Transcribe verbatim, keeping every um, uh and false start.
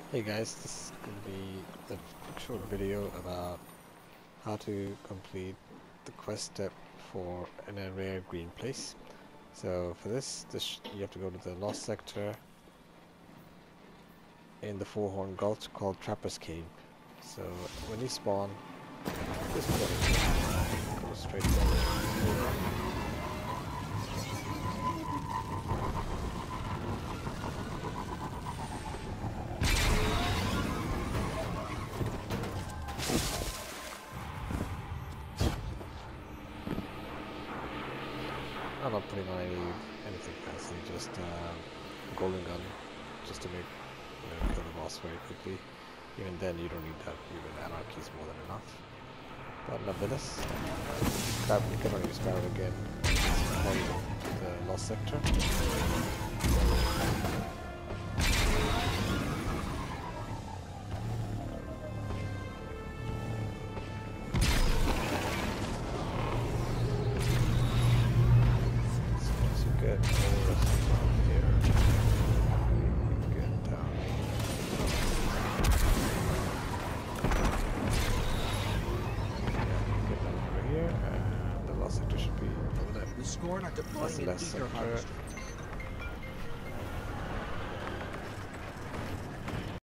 Hey guys, this is going to be a short video about how to complete the quest step for an a rare green place. So for this, this you have to go to the lost sector in the Four-Horn Gulch called Trapper's Cave. So when you spawn, this way, go straight forward. I'm not putting on any anything fancy, just uh, golden gun, just to make you know, kill the boss very quickly. Even then, you don't need that. Even anarchy is more than enough. But nonetheless, grab, you can always grab it again. The lost sector. Get here. Get down. Get down over here, and the lost sector should be over there. The scorn are deploying an ether harvester.